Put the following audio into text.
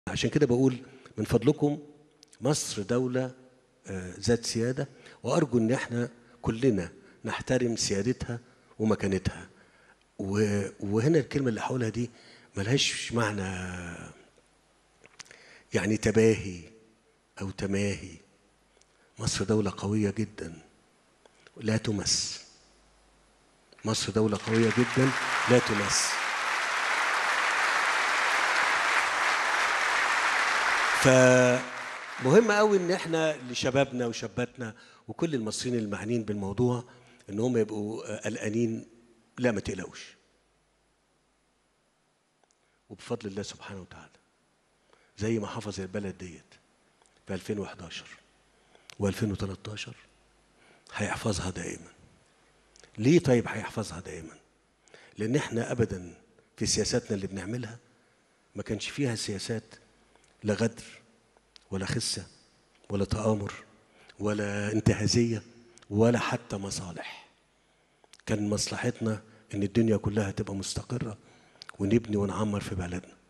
عشان كده بقول من فضلكم مصر دولة ذات سيادة، وأرجو إن احنا كلنا نحترم سيادتها ومكانتها. وهنا الكلمة اللي هقولها دي ملهاش معنى يعني تباهي أو تماهي. مصر دولة قوية جدا لا تمس. مصر دولة قوية جدا لا تمس. فمهم قوي ان احنا لشبابنا وشاباتنا وكل المصريين المعنيين بالموضوع ان هم يبقوا قلقانين. لا، ما تقلقوش، وبفضل الله سبحانه وتعالى زي ما حفظ البلد ديت في 2011 و2013 هيحفظها دائما. ليه طيب هيحفظها دائما؟ لان احنا ابدا في سياساتنا اللي بنعملها ما كانش فيها سياسات لا غدر ولا خسة ولا تآمر ولا انتهازية ولا حتى مصالح. كان مصلحتنا ان الدنيا كلها تبقى مستقرة ونبني ونعمر في بلدنا.